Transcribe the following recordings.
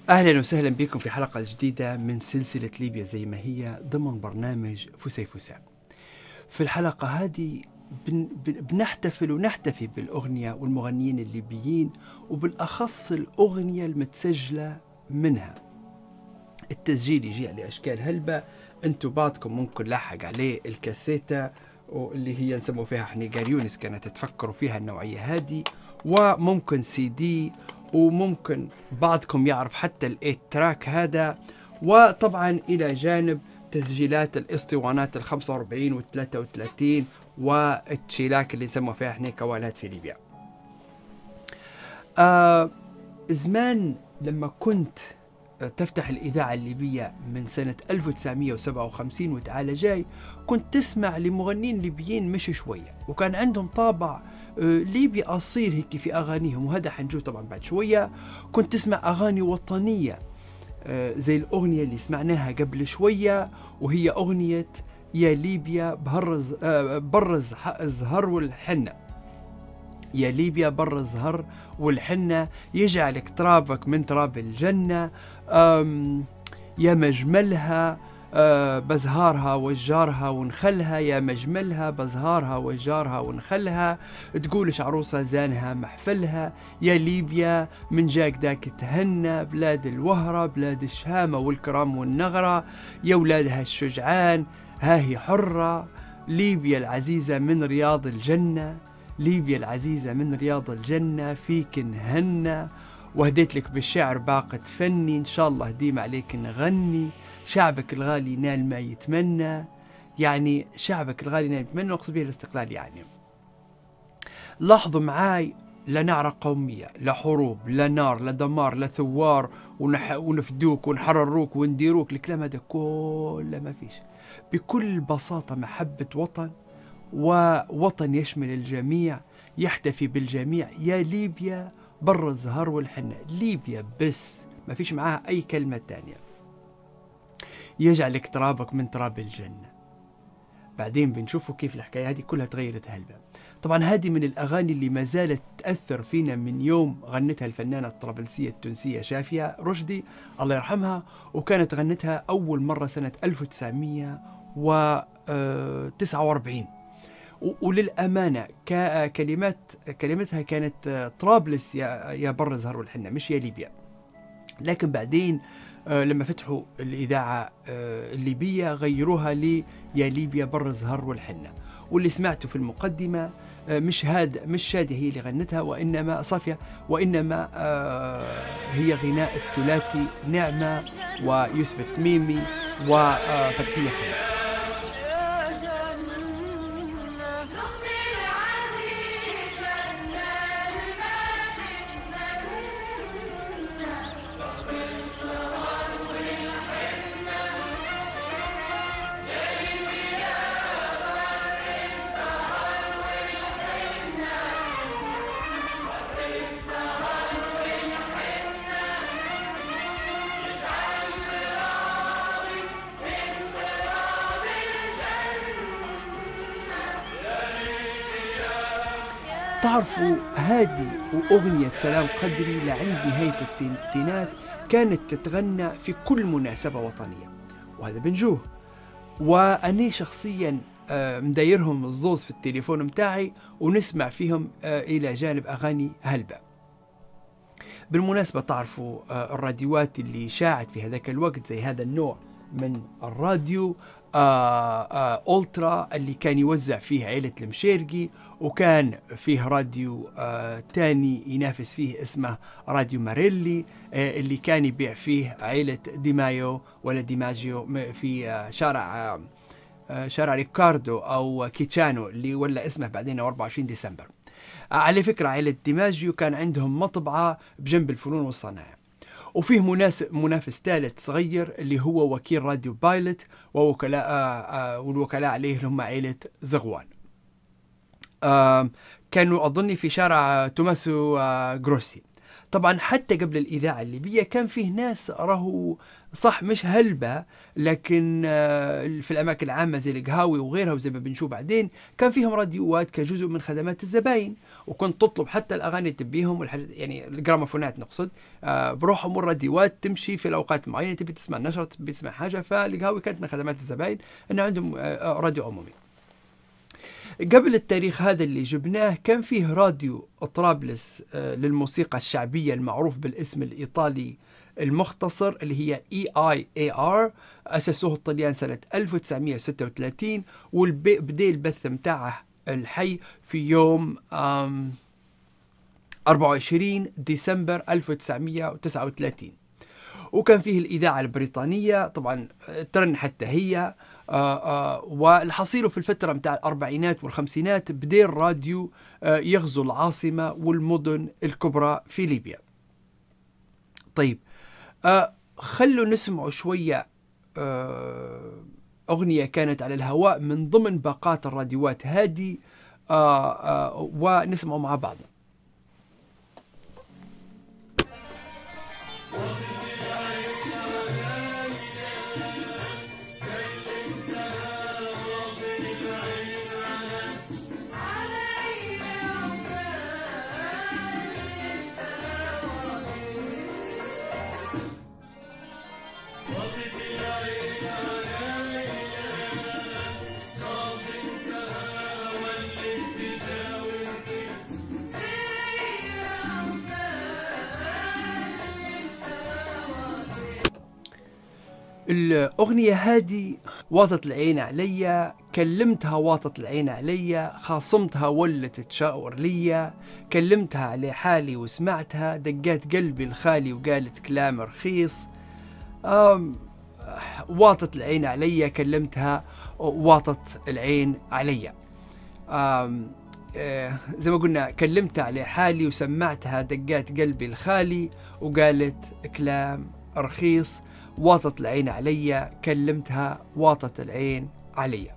أهلا وسهلا بكم في حلقة جديدة من سلسلة ليبيا زي ما هي ضمن برنامج فسيفساء. في الحلقة هذه بنحتفل ونحتفي بالأغنية والمغنيين الليبيين، وبالأخص الأغنية المتسجلة منها. التسجيل يجي على أشكال هلبة، انتو بعضكم ممكن لاحق عليه الكاسيتا واللي هي نسموا فيها حنيقار يونس، كانت تفكروا فيها النوعية هذه، وممكن سي دي، وممكن بعضكم يعرف حتى الايت تراك هذا، وطبعا إلى جانب تسجيلات الاسطوانات ال 45 وال 33 والتشيلاك اللي نسموا فيها احنا كوالات في ليبيا. زمان لما كنت تفتح الإذاعة الليبية من سنة 1957 وتعالى جاي، كنت تسمع لمغنين ليبيين مش شوية، وكان عندهم طابع ليبي أصيل هيك في أغانيهم، وهذا حنجو طبعا بعد شوية. كنت تسمع أغاني وطنية زي الأغنية اللي سمعناها قبل شوية، وهي أغنية يا ليبيا برز الزهر والحنة. يا ليبيا بر الزهر والحنة، يجعلك ترابك من تراب الجنة، يا مجملها بزهارها وجارها ونخلها، يا مجملها بزهارها وجارها ونخلها، تقولش عروسة زانها محفلها، يا ليبيا من جاك داك تهنى، بلاد الوهرة بلاد الشهامة والكرام والنغرة، يا ولادها الشجعان هاهي حرة، ليبيا العزيزة من رياض الجنة، ليبيا العزيزة من رياض الجنة، فيك نهنى، وهديت لك بالشعر باقة فني، إن شاء الله هديم عليك نغني، شعبك الغالي نال ما يتمنى. يعني شعبك الغالي نال ما يتمنى، وأقصد به الاستقلال. يعني لاحظوا معاي، لا نعرة قومية، لا حروب، لا نار، لا دمار، لا ثوار ونفدوك ونحرروك ونديروك، الكلام هذا كله ما فيش. بكل بساطة محبة وطن، ووطن يشمل الجميع، يحتفي بالجميع. يا ليبيا بر الزهر والحنة، ليبيا بس، ما فيش معاها أي كلمة تانية. يجعلك ترابك من تراب الجنة. بعدين بنشوفوا كيف الحكاية هذه كلها تغيرت هلبة. طبعا هذه من الأغاني اللي ما زالت تأثر فينا من يوم غنتها الفنانة الطرابلسية التونسية شافية رشدي الله يرحمها، وكانت غنتها أول مرة سنة 1949. وللأمانة كلمتها كانت طرابلس يا بر الزهر والحنة، مش يا ليبيا. لكن بعدين لما فتحوا الإذاعة الليبية غيروها لي يا ليبيا بر الزهر والحنة. واللي سمعته في المقدمة مش شادية هي اللي غنتها، وإنما صافية، وإنما هي غناء الثلاثي نعمة ويوسف التميمي وفتحية خير. تعرفوا هذه وأغنية سلام قدري لعند نهاية الستينات كانت تتغنى في كل مناسبة وطنية، وهذا بنجوه. وأني شخصيا مدايرهم الزوز في التليفون متاعي، ونسمع فيهم إلى جانب أغاني هلبة. بالمناسبة تعرفوا الراديوات اللي شاعت في هذاك الوقت زي هذا النوع من الراديو، أولترا اللي كان يوزع فيه عيلة المشيرقي، وكان فيه راديو تاني ينافس فيه اسمه راديو ماريلي، اللي كان يبيع فيه عيلة ديمايو ولا ديماجيو في شارع ريكاردو أو كيتشانو اللي ولا اسمه بعدين 24 ديسمبر. على فكرة عيلة ديماجيو كان عندهم مطبعة بجنب الفنون والصناعة. وفيه منافس ثالث صغير اللي هو وكيل راديو بايلت، والوكلاء عليه هم عائلة زغوان. كانوا أظني في شارع توماسو جروسي. طبعا حتى قبل الإذاعة الليبية كان فيه ناس راهو صح مش هلبة، لكن في الأماكن العامة زي القهاوي وغيرها، وزي ما بنشوف بعدين كان فيهم راديوات كجزء من خدمات الزباين. وكنت تطلب حتى الأغاني تبيهم يعني الجراموفونات نقصد، بروحهم الراديوات تمشي في الأوقات المعينة، تبي تسمع نشرة تبي تسمع حاجة، فالقهاوي كانت من خدمات الزباين أنه عندهم راديو عمومي. قبل التاريخ هذا اللي جبناه كان فيه راديو طرابلس للموسيقى الشعبية المعروف بالاسم الإيطالي المختصر اللي هي EIAR، أسسوه الطليان سنة 1936، وبدأ البث متاعه الحي في يوم 24 ديسمبر 1939. وكان فيه الإذاعة البريطانية طبعا ترن حتى هي، والحصيل في الفترة متاع الأربعينات والخمسينات بدأ الراديو يغزو العاصمة والمدن الكبرى في ليبيا. طيب خلوا نسمعوا شوية أغنية كانت على الهواء من ضمن باقات الراديوات هذه، ونسمعوا مع بعضنا. الأغنية هذه واطت العين عليا، كلمتها واطت العين عليا، خاصمتها ولت تشاور ليا، كلمتها على حالي وسمعتها، دقات قلبي الخالي وقالت كلام رخيص. واطت العين عليا، كلمتها واطت العين عليا. زي ما قلنا كلمتها على حالي وسمعتها، دقات قلبي الخالي وقالت كلام رخيص. واطت العين عليا، كلمتها واطت العين عليا.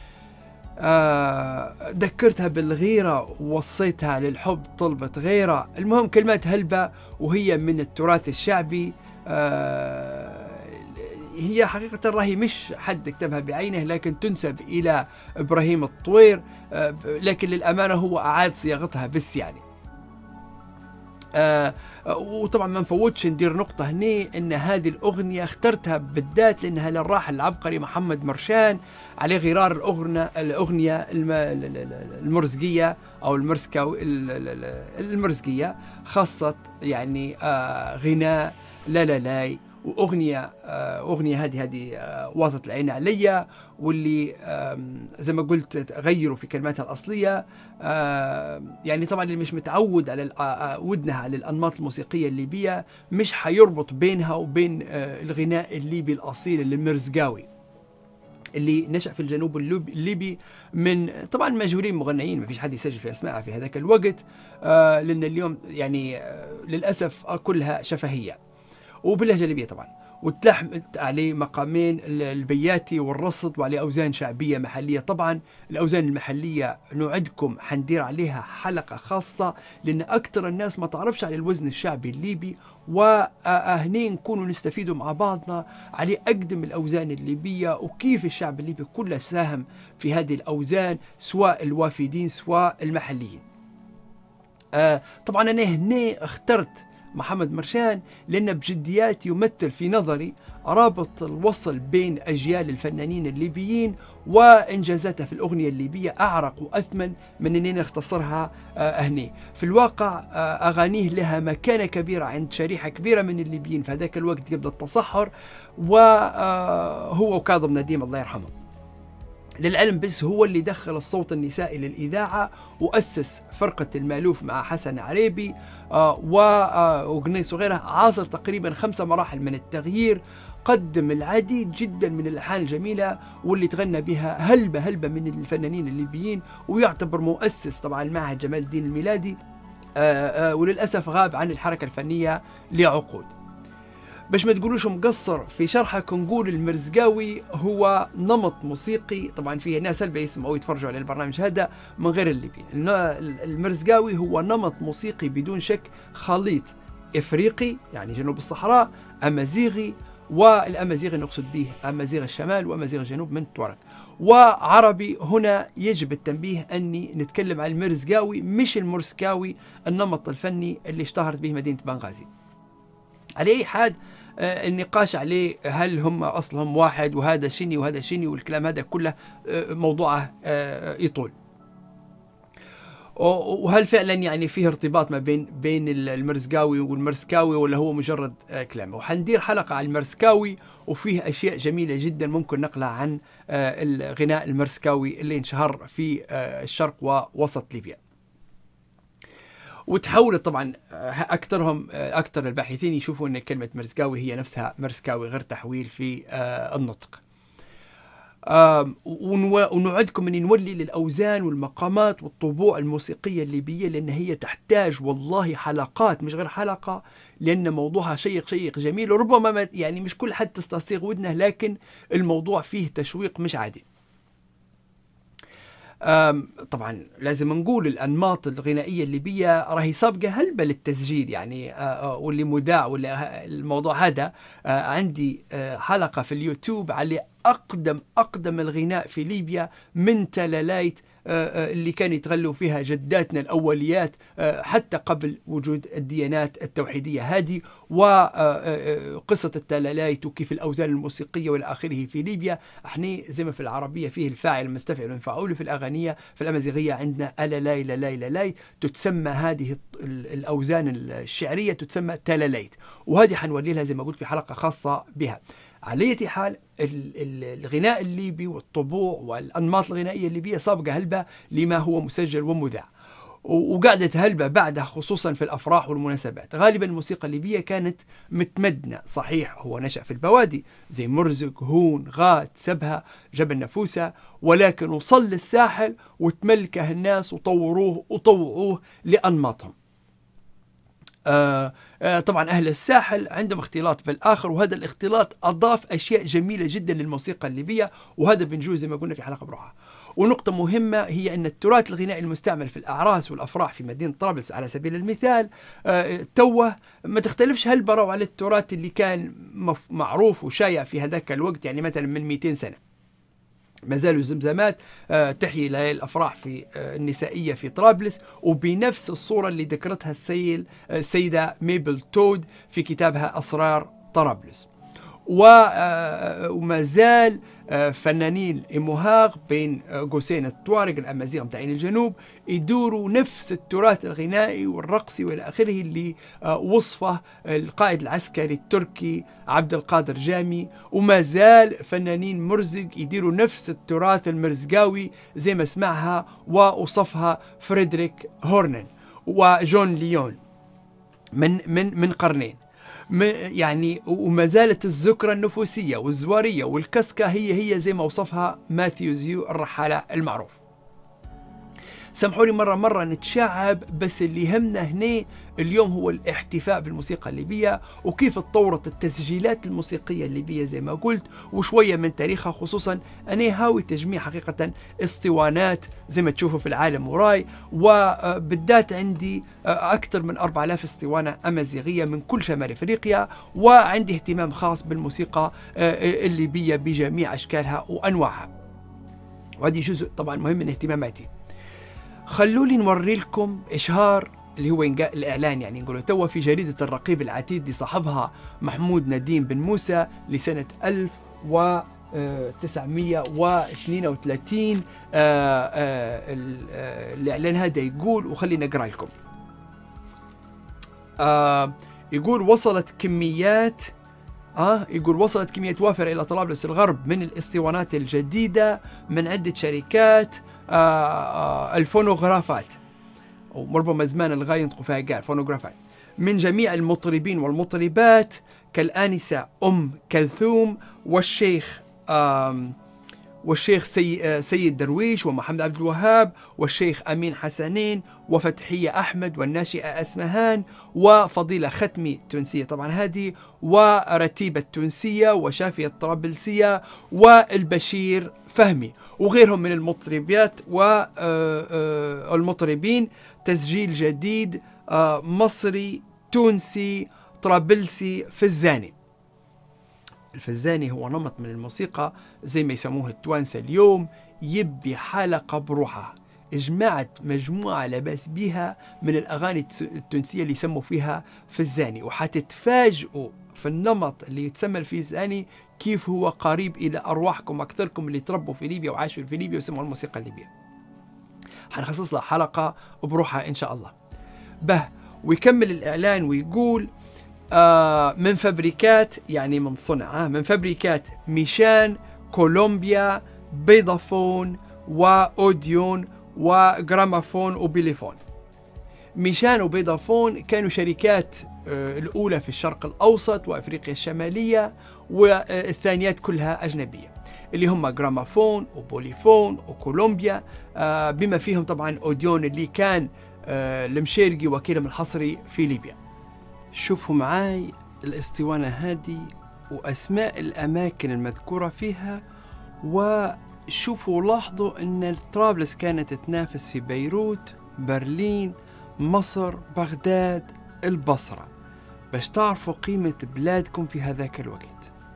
ذكرتها بالغيرة ووصيتها للحب طلبت غيرة. المهم كلمات هلبة وهي من التراث الشعبي. هي حقيقة راهي مش حد كتبها بعينه، لكن تنسب إلى إبراهيم الطوير، لكن للأمانة هو أعاد صياغتها بس يعني. وطبعا ما نفوتش ندير نقطة هني ان هذه الأغنية اخترتها بالذات لأنها للراحل العبقري محمد مرشان عليه غرار الأغنية المرزقية أو المرزقية، خاصة يعني غناء لا لا لاي، وأغنية هذه واطت العين عليا، واللي زي ما قلت غيروا في كلماتها الأصلية. يعني طبعا اللي مش متعود على ودنها على الأنماط الموسيقية الليبية مش حيربط بينها وبين الغناء الليبي الأصيل المرزقاوي اللي نشأ في الجنوب الليبي من طبعا مجهولين مغنيين، ما فيش حد يسجل في أسمائها في هذاك الوقت، لأن اليوم يعني للأسف كلها شفهية وباللهجة الليبية طبعا، وتلحمت عليه مقامين البياتي والرصد وعليه أوزان شعبية محلية. طبعا الأوزان المحلية نوعدكم حندير عليها حلقة خاصة، لأن أكثر الناس ما تعرفش على الوزن الشعبي الليبي، وهني نكونوا نستفيدوا مع بعضنا على أقدم الأوزان الليبية وكيف الشعب الليبي كله ساهم في هذه الأوزان، سواء الوافدين سواء المحليين. طبعا أنا هنا اخترت محمد مرشان لأن بجديات يمثل في نظري رابط الوصل بين أجيال الفنانين الليبيين وإنجازاتها في الأغنية الليبية أعرق وأثمن من أننا نختصرها هني. في الواقع أغانيه لها مكانة كبيرة عند شريحة كبيرة من الليبيين في هذاك الوقت قبل التصحر، وهو وكاظم نديم الله يرحمه. للعلم بس هو اللي دخل الصوت النسائي للإذاعة، وأسس فرقة المالوف مع حسن عريبي وقنيص وغيرها، عاصر تقريبا 5 مراحل من التغيير، قدم العديد جدا من الألحان الجميلة واللي تغنى بها هلبة من الفنانين الليبيين، ويعتبر مؤسس طبعا المعهد جمال الدين الميلادي، وللأسف غاب عن الحركة الفنية لعقود. باش ما تقولوش مقصر في شرحك نقول المرزقاوي هو نمط موسيقي، طبعا فيه ناس هلبة يسمعوا ويتفرجوا على البرنامج هذا من غير الليبيين. المرزقاوي هو نمط موسيقي بدون شك خليط افريقي يعني جنوب الصحراء، امازيغي، والامازيغي نقصد به امازيغ الشمال وامازيغ الجنوب من التوارق، وعربي. هنا يجب التنبيه أني نتكلم عن المرزقاوي مش المرسكاوي، النمط الفني اللي اشتهرت به مدينة بنغازي. على أي حال النقاش عليه هل هم أصلهم واحد وهذا شني وهذا شني والكلام هذا كله موضوعه يطول. وهل فعلا يعني فيه ارتباط ما بين المرزقاوي والمرسكاوي ولا هو مجرد كلام؟ وحندير حلقة على المرسكاوي وفيه أشياء جميلة جدا ممكن نقلها عن الغناء المرسكاوي اللي انشهر في الشرق ووسط ليبيا. وتحولت طبعا أكثر الباحثين يشوفوا أن كلمة مرزقاوي هي نفسها مرسكاوي غير تحويل في النطق. ونوعدكم أن نولي للأوزان والمقامات والطبوع الموسيقية الليبية، لأن هي تحتاج والله حلقات مش غير حلقة، لأن موضوعها شيق جميل، وربما يعني مش كل حد تستصيغ ودنه، لكن الموضوع فيه تشويق مش عادي. طبعا لازم نقول الأنماط الغنائية الليبية راهي سابقة هلبة للتسجيل يعني، واللي مذاع ولا الموضوع هذا. عندي حلقة في اليوتيوب على أقدم الغناء في ليبيا من تلالايت اللي كانوا يتغلوا فيها جداتنا الأوليات حتى قبل وجود الديانات التوحيدية هذه، وقصة التلالايت وكيف الأوزان الموسيقية والى آخره في ليبيا. احنا زي ما في العربية فيه الفاعل المستفعل والمفعول، في الأغنية في الأمازيغية عندنا ألالاي لالاي لالاي، تتسمى هذه الأوزان الشعرية تتسمى تلالايت، وهذه حنولي لها زي ما قلت في حلقة خاصة بها. على أي حال الغناء الليبي والطبوع والأنماط الغنائية الليبية سابقة هلبة لما هو مسجل ومذاع، وقاعدة هلبة بعدها خصوصا في الأفراح والمناسبات. غالبا الموسيقى الليبية كانت متمدنة، صحيح هو نشأ في البوادي زي مرزق، هون، غاد، سبها، جبل نفوسة، ولكن وصل للساحل وتملكه الناس وطوروه وطوعوه لأنماطهم. طبعا أهل الساحل عندهم اختلاط بالآخر، وهذا الاختلاط أضاف أشياء جميلة جدا للموسيقى الليبية، وهذا بنجوز زي ما قلنا في حلقة بروحها. ونقطة مهمة هي أن التراث الغنائي المستعمل في الأعراس والأفراح في مدينة طرابلس على سبيل المثال توه ما تختلفش هالبرة على التراث اللي كان معروف وشايع في هذاك الوقت، يعني مثلا من 200 سنة. ما زالوا الزمزمات تحيي ليالي الأفراح في النسائية في طرابلس، وبنفس الصورة اللي ذكرتها السيدة ميبل تود في كتابها أسرار طرابلس. وما زال فنانين إموهاغ بين قوسين الطوارق الأمازيغ متاعين الجنوب يدوروا نفس التراث الغنائي والرقصي والى آخره اللي وصفه القائد العسكري التركي عبد القادر جامي. وما زال فنانين مرزق يديروا نفس التراث المرزقاوي زي ما سمعها ووصفها فريدريك هورنن وجون ليون من قرنين يعني. وما زالت الذكرى النفوسية والزوارية والكسكة هي زي ما وصفها ماثيو زيو الرحالة المعروف. سامحوني مرة نتشعب، بس اللي يهمنا هنا اليوم هو الاحتفاء بالموسيقى الليبية وكيف اتطورت التسجيلات الموسيقية الليبية زي ما قلت، وشوية من تاريخها. خصوصا أنا هاوي تجميع حقيقة اسطوانات زي ما تشوفوا في العالم وراي، وبالذات عندي أكثر من 4000 اسطوانة أمازيغية من كل شمال أفريقيا، وعندي اهتمام خاص بالموسيقى الليبية بجميع أشكالها وأنواعها، وهذه جزء طبعا مهم من اهتماماتي. خلولي نوري لكم إشهار اللي هو الإعلان، يعني نقوله توا في جريدة الرقيب العتيد لصاحبها محمود نديم بن موسى لسنة 1932. الإعلان هذا يقول، وخلينا نقرأ لكم. يقول وصلت كميات وافرة إلى طرابلس الغرب من الاسطوانات الجديدة من عدة شركات الفونوغرافات، وربما زمان الغاية ينطقوا فيها قال فونوغرافات، من جميع المطربين والمطربات كالآنسة كلثوم والشيخ سيد درويش ومحمد عبد الوهاب والشيخ أمين حسنين وفتحية أحمد والناشئة أسمهان وفضيلة ختمي تونسية طبعا هذه، ورتيبة التونسية وشافية الطرابلسية والبشير فهمي وغيرهم من المطربات والمطربين. تسجيل جديد مصري تونسي طرابلسي في الزاني. الفزاني هو نمط من الموسيقى زي ما يسموه التوانسة اليوم، يبي حلقة بروحها، جمعت مجموعة لباس بها من الأغاني التونسية اللي يسموا فيها فزاني، وحتتفاجئوا في النمط اللي يتسمى الفزاني كيف هو قريب إلى أرواحكم أكثركم اللي تربوا في ليبيا وعاشوا في ليبيا وسمعوا الموسيقى الليبية. حنخصص لها حلقة بروحها إن شاء الله. به ويكمل الإعلان ويقول من فابريكات، يعني من صنع، من فابريكات ميشان، كولومبيا، بيضافون وأوديون وجرامافون وبيليفون. ميشان وبيضافون كانوا شركات الأولى في الشرق الأوسط وأفريقيا الشمالية، والثانيات كلها أجنبية، اللي هم جرامافون وبوليفون وكولومبيا، بما فيهم طبعا أوديون اللي كان المشيرقي وكيلهم الحصري في ليبيا. شوفوا معاي الاسطوانة هذه وأسماء الأماكن المذكورة فيها، وشوفوا لاحظوا أن طرابلس كانت تنافس في بيروت، برلين، مصر، بغداد، البصرة، باش تعرفوا قيمة بلادكم في هذاك الوقت.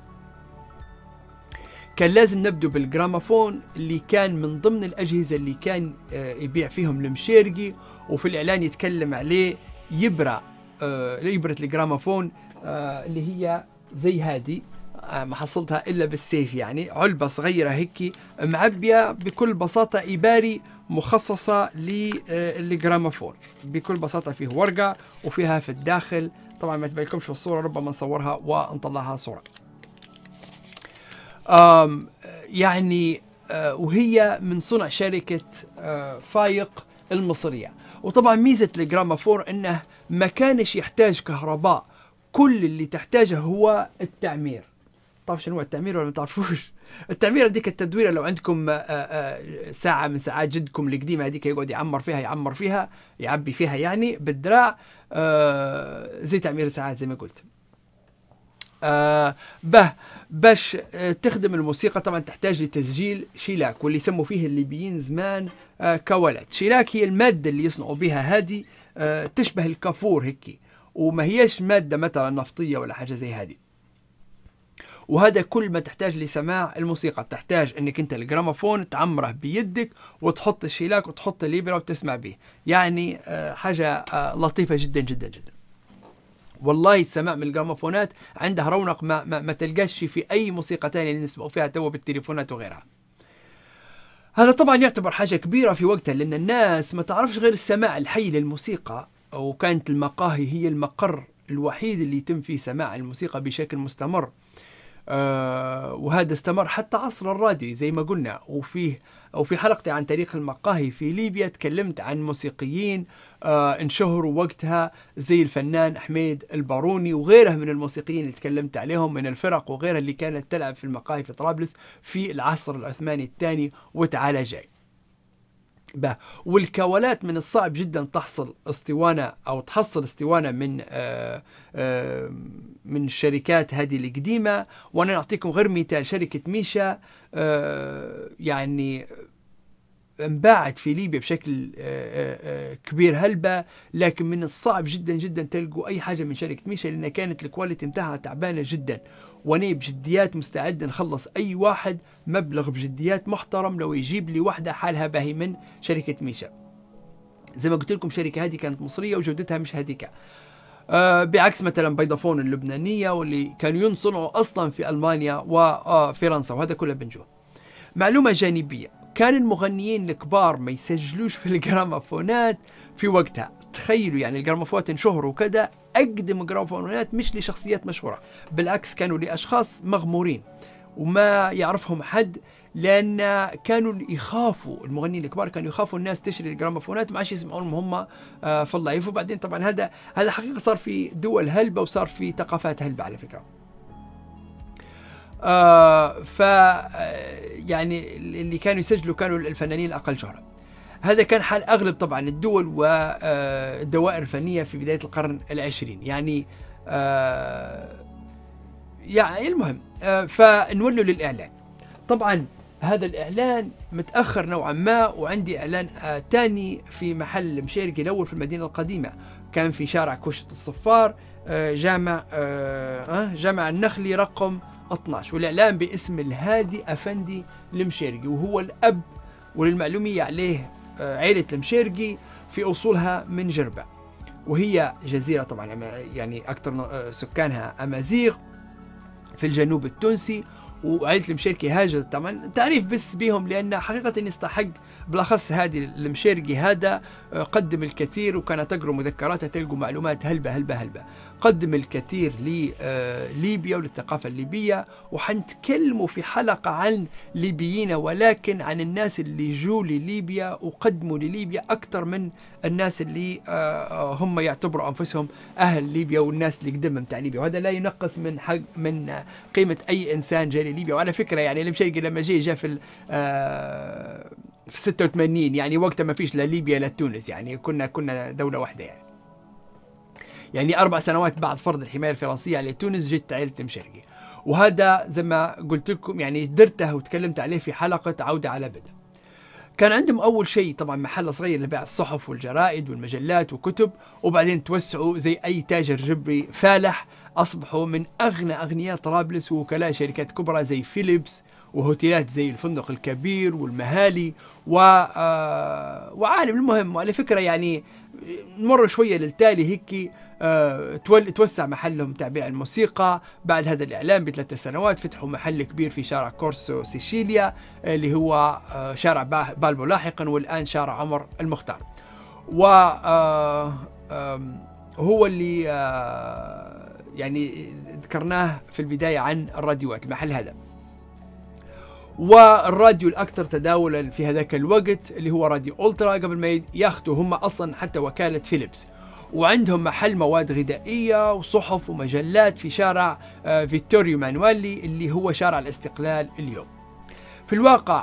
كان لازم نبدو بالجرامافون اللي كان من ضمن الأجهزة اللي كان يبيع فيهم المشيرقي، وفي الإعلان يتكلم عليه يبرة الجرامافون اللي هي زي هذه، ما حصلتها إلا بالسيف، يعني علبة صغيرة هيك معبية بكل بساطة إباري مخصصة للجرامافون، بكل بساطة فيه ورقة وفيها في الداخل، طبعا ما تبينكمش في الصورة، ربما نصورها ونطلعها صورة. يعني وهي من صنع شركة فايق المصرية. وطبعا ميزة الجرامافون انه ما كانش يحتاج كهرباء، كل اللي تحتاجه هو التعمير. تعرف شنو هو التعمير ولا ما تعرفوش؟ التعمير هذيك التدويره، لو عندكم ساعة من ساعات جدكم القديمة هذيك يقعد يعمر فيها يعبي فيها يعني بالدراع، زي تعمير الساعات زي ما قلت. باش تخدم الموسيقى طبعا تحتاج لتسجيل شيلاك، واللي يسموا فيه الليبيين زمان كوالات. شيلاك هي المادة اللي يصنعوا بها هذه، تشبه الكافور هيك، وما هيش مادة مثلا نفطية ولا حاجة زي هذه. وهذا كل ما تحتاج لسماع الموسيقى، تحتاج انك انت الجرامافون تعمره بيدك وتحط الشيلاك وتحط الإبرة وتسمع به، يعني حاجة لطيفة جدا جدا جدا. والله السماع من الجرامافونات عندها رونق ما تلقاش في أي موسيقى تانية اللي نسمعوا فيها توا بالتليفونات وغيرها. هذا طبعا يعتبر حاجة كبيرة في وقتها، لأن الناس ما تعرفش غير السماع الحي للموسيقى، وكانت المقاهي هي المقر الوحيد اللي يتم فيه سماع الموسيقى بشكل مستمر. وهذا استمر حتى عصر الراديو زي ما قلنا. وفي حلقتي عن تاريخ المقاهي في ليبيا تكلمت عن موسيقيين انشهروا وقتها زي الفنان حميد الباروني وغيره من الموسيقيين اللي تكلمت عليهم من الفرق وغيرها اللي كانت تلعب في المقاهي في طرابلس في العصر العثماني الثاني وتعالى جاي. والكوالات من الصعب جدا تحصل اسطوانة أو تحصل اسطوانة من الشركات هذه القديمة. وأنا نعطيكم غير مثال، شركة ميشا يعني انباعت في ليبيا بشكل كبير هلبة، لكن من الصعب جدا جدا تلقوا أي حاجة من شركة ميشا، لأن كانت الكواليتي متاعها تعبانة جدا. وأنا بجديات مستعد نخلص أي واحد مبلغ بجديات محترم لو يجيب لي واحدة حالها باهي من شركة ميشا. زي ما قلت لكم شركة هذه كانت مصرية وجودتها مش هذيك، بعكس مثلا بيضافون اللبنانية واللي كانوا ينصنعوا أصلا في ألمانيا وفرنسا، وهذا كله بنجوه. معلومة جانبية، كان المغنيين الكبار ما يسجلوش في الجرامافونات في وقتها. تخيلوا يعني الجرامافونات انشهروا كذا، أقدم جرامافونات مش لشخصيات مشهورة، بالعكس كانوا لأشخاص مغمورين وما يعرفهم حد، لأن كانوا يخافوا المغنيين الكبار، كانوا يخافوا الناس تشتري الجرامافونات ما عادش يسمعونهم هم في اللايف. وبعدين طبعا هذا حقيقة صار في دول هلبة وصار في ثقافات هلبة على فكرة. يعني اللي كانوا يسجلوا كانوا الفنانين الأقل شهرة. هذا كان حال أغلب طبعا الدول والدوائر الفنية في بداية القرن العشرين يعني. يعني المهم فنولوا للإعلان. طبعا هذا الإعلان متأخر نوعا ما، وعندي إعلان تاني في محل مشيرقي الأول في المدينة القديمة، كان في شارع كوشة الصفار، جامع النخلي رقم 12، والإعلام باسم الهادي أفندي المشيرقي، وهو الأب، وللمعلومية عليه عائلة المشيرقي في أصولها من جربة، وهي جزيرة طبعا يعني أكثر سكانها أمازيغ في الجنوب التونسي. وعائلة المشيرقي هاجرت، طبعا تعريف بس بهم لأن حقيقة يستحق، بالأخص هادي المشيرقي هذا قدم الكثير، وكان تقرأ مذكراته تلقوا معلومات هلبة هلبة هلبة. قدم الكثير لليبيا وللثقافة الليبية، وحنتكلموا في حلقة عن ليبيين، ولكن عن الناس اللي جو لليبيا وقدموا لليبيا أكثر من الناس اللي هم يعتبروا أنفسهم أهل ليبيا والناس اللي قدموا متاع ليبيا، وهذا لا ينقص من قيمة أي إنسان جاي لليبيا. وعلى فكرة يعني المشيرقي لما جاء في 86، يعني وقتها ما فيش لا ليبيا لا تونس، يعني كنا دولة واحدة يعني 4 سنوات بعد فرض الحماية الفرنسية على تونس جت عائلة المشيرقي، وهذا زي ما قلت لكم يعني درته وتكلمت عليه في حلقة عودة على بدء. كان عندهم أول شيء طبعا محل صغير لبيع الصحف والجرائد والمجلات وكتب، وبعدين توسعوا زي أي تاجر جبري فالح، أصبحوا من أغنى أغنياء طرابلس ووكلاء شركات كبرى زي فيليبس، وهوتيلات زي الفندق الكبير والمهالي وعالم. المهم، وعلى فكرة يعني نمر شوية للتالي هيك، توسع محلهم تبيع الموسيقى. بعد هذا الإعلان ب3 سنوات فتحوا محل كبير في شارع كورسو سيشيليا، اللي هو شارع بالبو لاحقا، والآن شارع عمر المختار. وهو اللي يعني ذكرناه في البداية عن الراديوات، المحل هذا. والراديو الأكثر تداولا في هذاك الوقت اللي هو راديو أولترا، قبل ما ياخذوا هم أصلا حتى وكالة فيليبس. وعندهم محل مواد غذائية وصحف ومجلات في شارع فيتوريو مانويلي، اللي هو شارع الاستقلال اليوم. في الواقع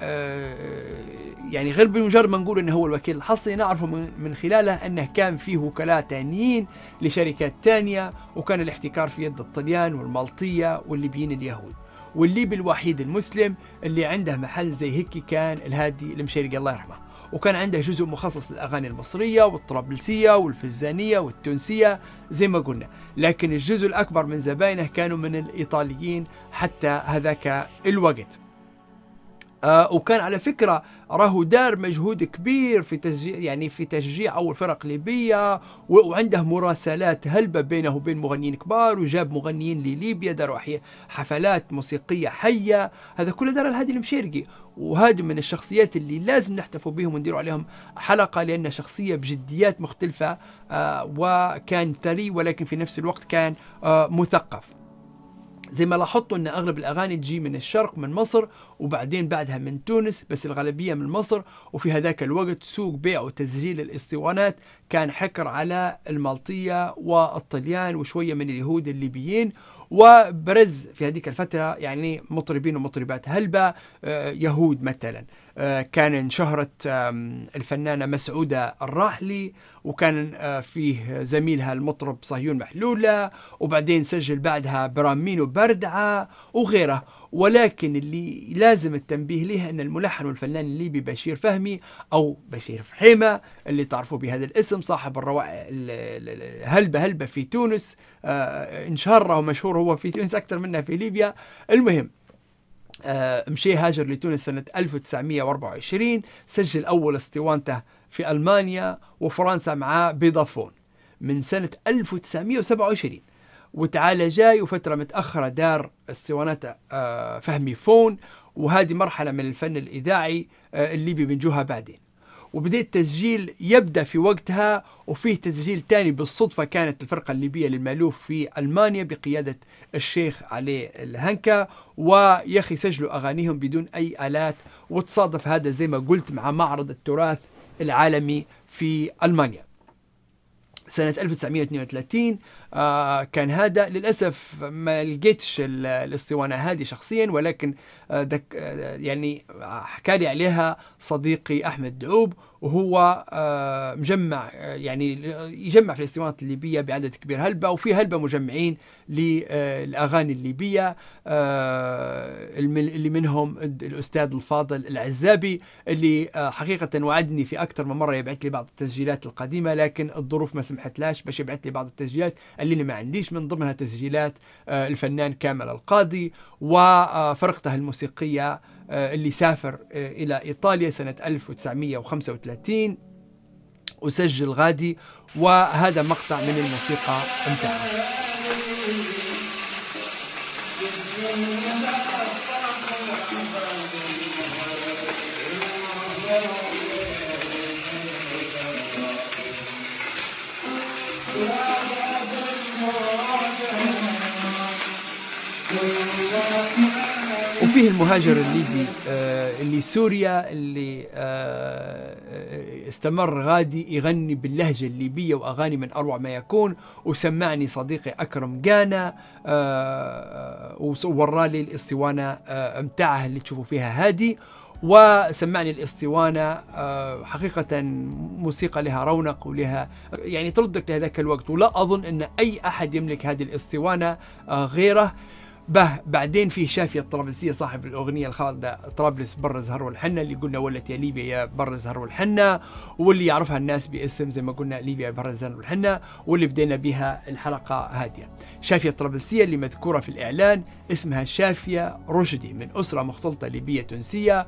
يعني غير بمجرد ما نقول انه هو الوكيل الحصري، نعرفه من خلاله انه كان فيه وكلاء ثانيين لشركات ثانية، وكان الاحتكار في يد الطليان والمالطية والليبيين اليهود. والليبي الوحيد المسلم اللي عنده محل زي هيك كان الهادي المشيرقي الله يرحمه، وكان عنده جزء مخصص للأغاني المصرية والطرابلسية والفزانية والتونسية زي ما قلنا، لكن الجزء الأكبر من زباينه كانوا من الإيطاليين حتى هذاك الوقت. وكان على فكرة راهو دار مجهود كبير في تشجيع أول فرق ليبية، وعنده مراسلات هلبة بينه وبين مغنيين كبار، وجاب مغنيين لليبيا داروا حفلات موسيقية حية. هذا كله دار الهادي المشيرقي، وهذا من الشخصيات اللي لازم نحتفوا بهم ونديروا عليهم حلقة، لأنه شخصية بجديات مختلفة، وكان ثري ولكن في نفس الوقت كان مثقف. زي ما لاحظتوا ان اغلب الاغاني تجي من الشرق من مصر، وبعدين بعدها من تونس، بس الغالبيه من مصر. وفي هذاك الوقت سوق بيع وتسجيل الاسطوانات كان حكر على المالطيه والطليان وشويه من اليهود الليبيين. وبرز في هذيك الفتره يعني مطربين ومطربات هلبة يهود مثلا. كان انشهرت الفنانة مسعودة الراحلي، وكان فيه زميلها المطرب صهيون محلولة، وبعدين سجل بعدها برامين وبردعة وغيره. ولكن اللي لازم التنبيه له أن الملحن والفنان الليبي بشير فهمي أو بشير فحيمة اللي تعرفوا بهذا الاسم، صاحب الروائع هلبة في تونس، انشهر ومشهور هو في تونس أكثر منه في ليبيا. المهم مشي هاجر لتونس سنة 1924، سجل أول اسطوانته في ألمانيا وفرنسا مع بيضافون من سنة 1927، وتعالى جاي وفترة متأخرة دار اسطوانته فهمي فون، وهذه مرحلة من الفن الإذاعي الليبي بنجوها بعدين. وبدأ التسجيل يبدأ في وقتها، وفيه تسجيل تاني بالصدفة كانت الفرقة الليبية للمألوف في ألمانيا بقيادة الشيخ علي الهنكا، ويخي سجلوا أغانيهم بدون أي آلات. وتصادف هذا زي ما قلت مع معرض التراث العالمي في ألمانيا سنة 1932. كان هذا للأسف ما لقيتش الاسطوانة هذه شخصيا، ولكن يعني حكالي عليها صديقي أحمد دعوب، وهو مجمع يعني يجمع في الاسطوانات الليبية بعدد كبير هلبة، وفي هلبة مجمعين للأغاني الليبية اللي منهم الأستاذ الفاضل العزابي، اللي حقيقة وعدني في أكثر من مرة يبعث لي بعض التسجيلات القديمة، لكن الظروف ما سمحتلاش باش يبعث لي بعض التسجيلات اللي ما عنديش، من ضمنها تسجيلات الفنان كامل القاضي وفرقته الموسيقية اللي سافر إلى إيطاليا سنة 1935 وسجل غادي، وهذا مقطع من الموسيقى متاعه. وفيه المهاجر الليبي اللي سوريا، اللي استمر غادي يغني باللهجة الليبية وأغاني من أروع ما يكون، وسمعني صديقي أكرم جانا وورالي الاسطوانة متاعها اللي تشوفوا فيها هادي، وسمعني الاسطوانة حقيقة موسيقى لها رونق ولها يعني تردك لهذاك الوقت، ولا أظن أن أي أحد يملك هذه الاسطوانة غيره. بعدين في شافية الطرابلسية صاحب الأغنية الخالدة طرابلس بر زهر والحنة، اللي قلنا ولت يا ليبيا يا بر زهر والحنة، واللي يعرفها الناس باسم زي ما قلنا ليبيا بر زهر والحنة، واللي بدينا بها الحلقة هادية. شافية الطرابلسية اللي مذكورة في الإعلان اسمها شافية رشدي، من أسرة مختلطة ليبية تونسية،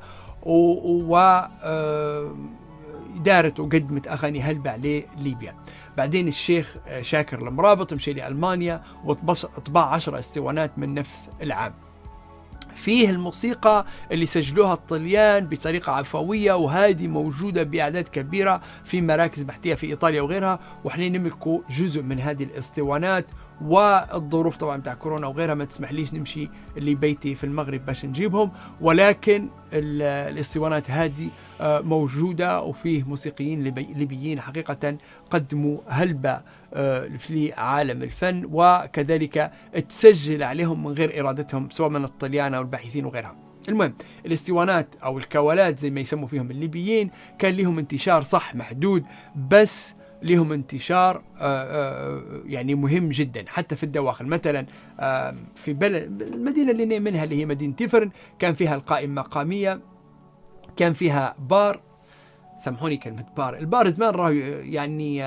دارت وقدمت أغاني هلبة لليبيا. بعدين الشيخ شاكر المرابط مشي لألمانيا وطبع 10 اسطوانات من نفس العام. فيه الموسيقى اللي سجلوها الطليان بطريقة عفوية وهذه موجودة بأعداد كبيرة في مراكز بحثية في إيطاليا وغيرها، وإحنا نملكوا جزء من هذه الاسطوانات، والظروف طبعا بتاع كورونا وغيرها ما تسمحليش نمشي لبيتي في المغرب باش نجيبهم، ولكن الاسطوانات هذه موجودة، وفيه موسيقيين ليبيين حقيقة قدموا هلبة في عالم الفن، وكذلك تسجل عليهم من غير إرادتهم سواء من الطليان أو الباحثين وغيرها. المهم الاسطوانات أو الكوالات زي ما يسموا فيهم الليبيين كان لهم انتشار صح محدود، بس لهم انتشار يعني مهم جدا حتى في الدواخل. مثلا في المدينة اللي منها اللي هي مدينة تيفرن كان فيها القائمة مقامية، كان فيها بار، سامحوني كلمة بار، البار زمان راه يعني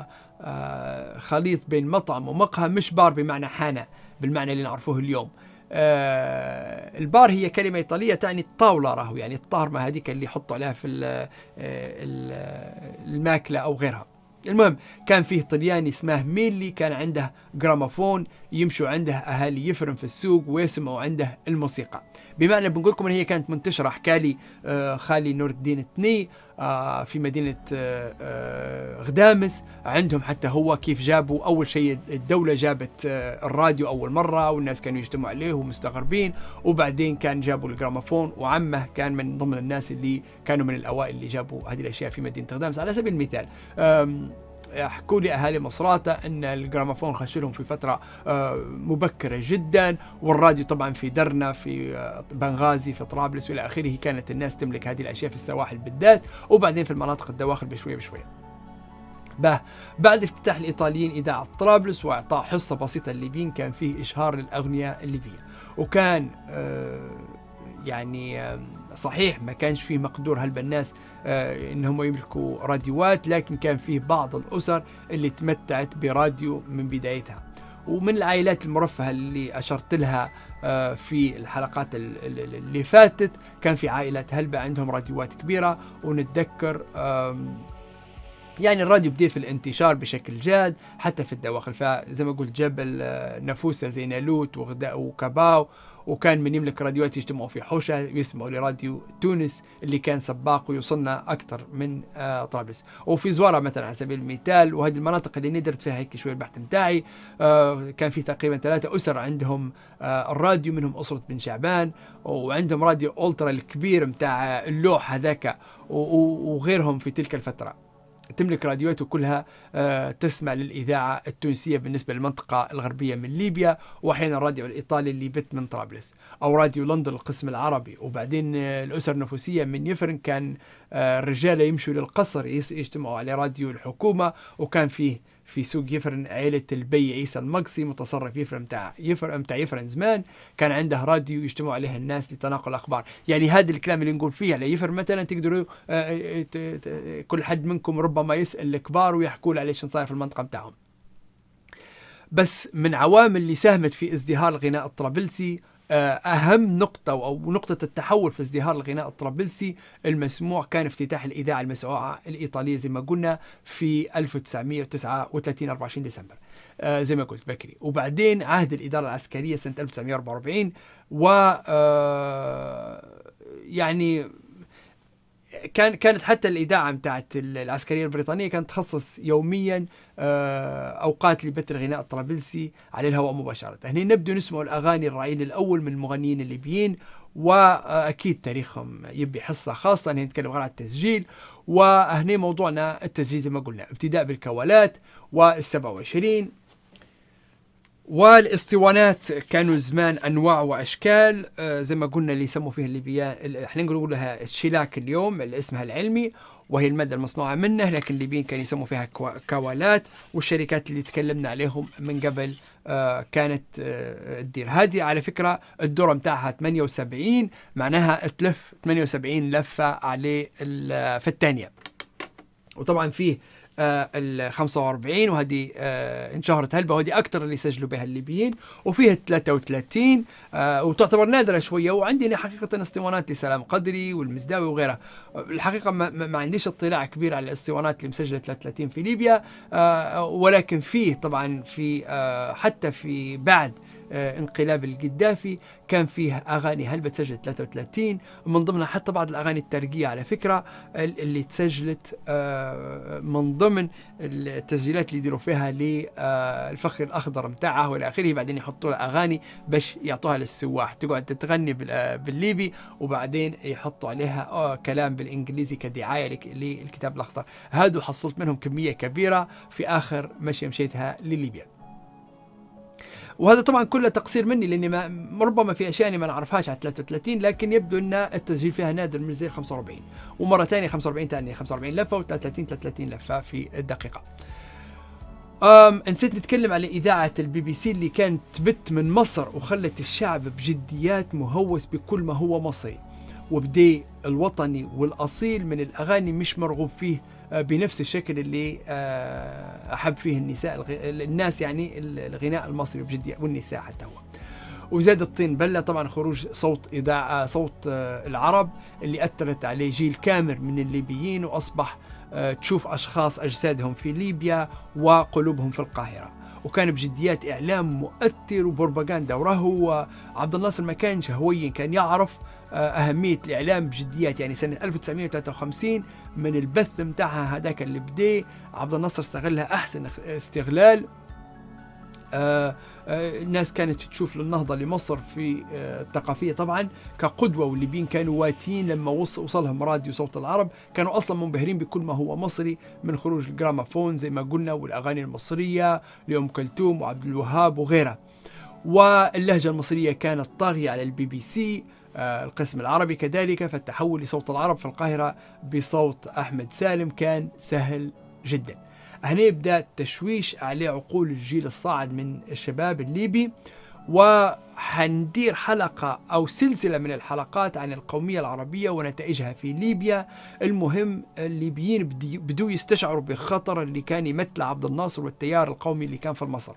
خليط بين مطعم ومقهى، مش بار بمعنى حانة بالمعنى اللي نعرفوه اليوم. البار هي كلمة إيطالية تعني الطاولة، راهو يعني الطارمة هذيك اللي يحطوا عليها في الماكلة أو غيرها. المهم كان فيه طلياني اسمه ميلي كان عنده جراموفون يمشوا عنده أهالي يفرم في السوق ويسمعوا عنده الموسيقى. بمعنى بنقول لكم ان هي كانت منتشرة، حكالي خالي نور الدين التني في مدينة غدامس، عندهم حتى هو كيف جابوا أول شيء الدولة جابت الراديو أول مرة والناس كانوا يجتمعوا عليه ومستغربين، وبعدين كان جابوا الجراموفون، وعمه كان من ضمن الناس اللي كانوا من الأوائل اللي جابوا هذه الأشياء في مدينة غدامس. على سبيل المثال حكوا لي أهالي مصراتة أن الجراموفون خشلهم في فترة مبكرة جدا، والراديو طبعا في درنا في بنغازي في طرابلس وإلى آخره كانت الناس تملك هذه الأشياء في السواحل بالذات، وبعدين في المناطق الدواخل بشوية بشوية. بعد افتتاح الإيطاليين إذاعة طرابلس وإعطاء حصة بسيطة للليبيين كان فيه إشهار للأغنية الليبية، وكان يعني صحيح ما كانش فيه مقدور هالبناس انهم يملكوا راديوات، لكن كان فيه بعض الاسر اللي تمتعت براديو من بدايتها. ومن العائلات المرفهة اللي اشرت لها في الحلقات اللي فاتت كان في عائلة هلبة عندهم راديوات كبيرة، ونتذكر يعني الراديو بدي في الانتشار بشكل جاد حتى في الدواخل، فزي ما قلت جبل نفوسة زي نالوت وكباو، وكان من يملك راديوات يجتمعوا في حوشة يسمعوا لراديو تونس اللي كان سباق ويوصلنا أكثر من طرابلس. وفي زوارة مثلا على سبيل المثال، وهذه المناطق اللي ندرت فيها هيك شوي البحث متاعي، كان في تقريبا 3 أسر عندهم الراديو، منهم أسرة بن شعبان، وعندهم راديو أولترا الكبير متاع اللوح هذاك وغيرهم في تلك الفترة. تملك راديوات وكلها تسمع للإذاعة التونسية بالنسبة للمنطقة الغربية من ليبيا، وأحيانا الراديو الإيطالي اللي بت من طرابلس، أو راديو لندن القسم العربي. وبعدين الأسر النفوسية من يفرن كان الرجال يمشوا للقصر يجتمعوا على راديو الحكومة، وكان فيه في سوق يفرن عائلة البي عيسى المقصي متصرف يفرن متاع يفرن زمان، كان عنده راديو يجتمعوا عليه الناس لتناقل الأخبار. يعني هذا الكلام اللي نقول فيه على يفرن مثلا تقدروا كل حد منكم ربما يسأل الكبار ويحكوا له على ايش صاير في المنطقة متاعهم. بس من عوامل اللي ساهمت في ازدهار الغناء الطرابلسي، أهم نقطة أو نقطة التحول في ازدهار الغناء الطرابلسي المسموع كان افتتاح الإذاعة المسموعة الإيطالية زي ما قلنا في 1939 24 ديسمبر زي ما قلت بكري. وبعدين عهد الإدارة العسكرية سنة 1944 و يعني كانت حتى الإذاعة بتاعت العسكرية البريطانية كانت تخصص يوميا أوقات لبث الغناء الطرابلسي على الهواء مباشرة. هنا نبدو نسمع الأغاني الرعيل الأول من المغنيين الليبيين، وأكيد تاريخهم يبي حصة خاصة، هنا نتكلم غير عن التسجيل. وهنا موضوعنا التسجيل زي ما قلنا، ابتداء بالكوالات وال27 والاسطوانات. كانوا زمان انواع واشكال زي ما قلنا اللي يسموا فيها الليبيان، احنا نقول لها الشلاك اليوم اللي اسمها العلمي وهي الماده المصنوعه منه، لكن الليبيين كانوا يسموا فيها كوالات. والشركات اللي تكلمنا عليهم من قبل كانت تدير. هذه على فكره الدوره متاعها 78، معناها تلف 78 لفه عليه في الثانيه. وطبعا فيه ال 45 وهذه انشهرت هلبة، وهذه أكثر اللي سجلوا بها الليبيين. وفيها 33 وتعتبر نادرة شوية. وعندنا حقيقة اسطوانات لسلام قدري والمزداوي وغيرها. الحقيقة ما عنديش اطلاع كبير على الاسطوانات اللي مسجلة 33 في ليبيا، ولكن فيه طبعا في حتى في بعد انقلاب القذافي كان فيه أغاني هلبة تسجلت 33، من ضمنها حتى بعض الأغاني الترقية على فكرة اللي تسجلت من ضمن التسجيلات اللي يديروا فيها للفخر الأخضر متاعه والى آخره. بعدين يحطوا لها أغاني باش يعطوها للسواح تقعد تتغني بالليبي، وبعدين يحطوا عليها كلام بالإنجليزي كدعاية للكتاب الأخضر. هادو حصلت منهم كمية كبيرة في آخر مشيتها لليبيا. وهذا طبعا كله تقصير مني، لاني ربما في اشياء ما نعرفهاش على 33، لكن يبدو ان التسجيل فيها نادر من زي 45. ومره ثانيه 45 ثانيه 45 لفه و33 33 لفه في الدقيقه. نسيت نتكلم على اذاعه البي بي سي اللي كانت تبت من مصر وخلت الشعب بجديات مهوس بكل ما هو مصري، وبدي الوطني والاصيل من الاغاني مش مرغوب فيه بنفس الشكل اللي أحب فيه الناس يعني الغناء المصري بجدية، والنساء حتى هو. وزاد الطين بلة طبعا خروج صوت إذاعة صوت العرب اللي أثرت عليه جيل كامل من الليبيين، وأصبح تشوف أشخاص أجسادهم في ليبيا وقلوبهم في القاهرة. وكان بجديات إعلام مؤثر وبروباغندا، وراهو عبد الناصر ما كانش هويا، كان يعرف أهمية الإعلام بجديات. يعني سنة 1953 من البث متاعها هذاك اللي بدي عبد الناصر استغلها أحسن استغلال. الناس كانت تشوف للنهضة لمصر في الثقافية طبعا كقدوة، والليبيين كانوا واتين لما وصلهم راديو صوت العرب، كانوا أصلا منبهرين بكل ما هو مصري من خروج الجرامافون زي ما قلنا والأغاني المصرية لأم كلثوم وعبد الوهاب وغيرها. واللهجة المصرية كانت طاغية على البي بي سي القسم العربي كذلك، فالتحول لصوت العرب في القاهرة بصوت أحمد سالم كان سهل جدا. هنا يبدأ تشويش على عقول الجيل الصاعد من الشباب الليبي، وحندير حلقة أو سلسلة من الحلقات عن القومية العربية ونتائجها في ليبيا. المهم الليبيين بدوا يستشعروا بخطر اللي كان يمثل عبد الناصر والتيار القومي اللي كان في مصر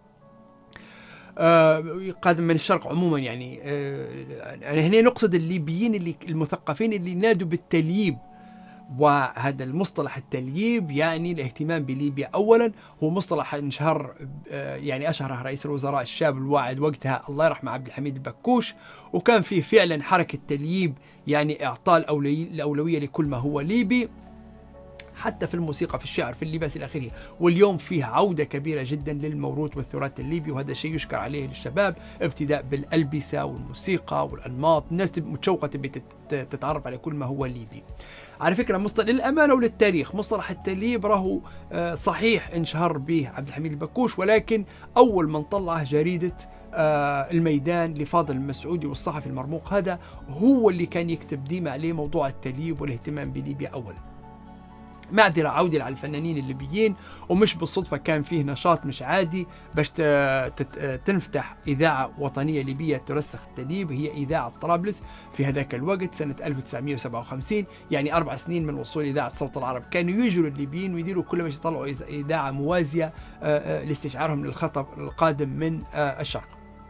قادم من الشرق عموما. يعني هنا نقصد الليبيين اللي المثقفين اللي نادوا بالتلييب، وهذا المصطلح التلييب يعني الاهتمام بليبيا. أولا هو مصطلح انشهر يعني أشهره رئيس الوزراء الشاب الواعد وقتها الله يرحمه عبد الحميد البكوش، وكان فيه فعلا حركة تلييب يعني إعطاء الأولوية لكل ما هو ليبي. حتى في الموسيقى، في الشعر، في اللباس إلى آخره. واليوم فيه عودة كبيرة جدا للموروث والتراث الليبي، وهذا شيء يشكر عليه للشباب، ابتداء بالألبسة والموسيقى والأنماط. الناس متشوقة تبي تتعرف على كل ما هو ليبي. على فكرة مصطلح للأمانة وللتاريخ، مصطلح التليب راهو صحيح انشهر به عبد الحميد البكوش، ولكن أول من طلعه جريدة الميدان لفاضل المسعودي والصحفي المرموق، هذا هو اللي كان يكتب ديما عليه موضوع التليب والاهتمام بليبيا أولا. معذرة عودة على الفنانين الليبيين، ومش بالصدفة كان فيه نشاط مش عادي باش تنفتح إذاعة وطنية ليبية ترسخ التليب، هي إذاعة طرابلس في هذاك الوقت سنة 1957، يعني 4 سنين من وصول إذاعة صوت العرب. كانوا يجروا الليبيين ويديروا كل باش يطلعوا إذاعة موازية لاستشعارهم للخطر القادم من الشرق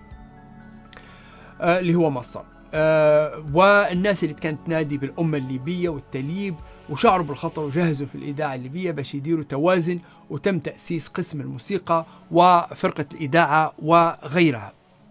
اللي هو مصر. والناس اللي كانت تنادي بالأمة الليبية والتليب وشعروا بالخطر وجهزوا في الإذاعة الليبية باش يديروا توازن، وتم تأسيس قسم الموسيقى وفرقة الإذاعة وغيرها.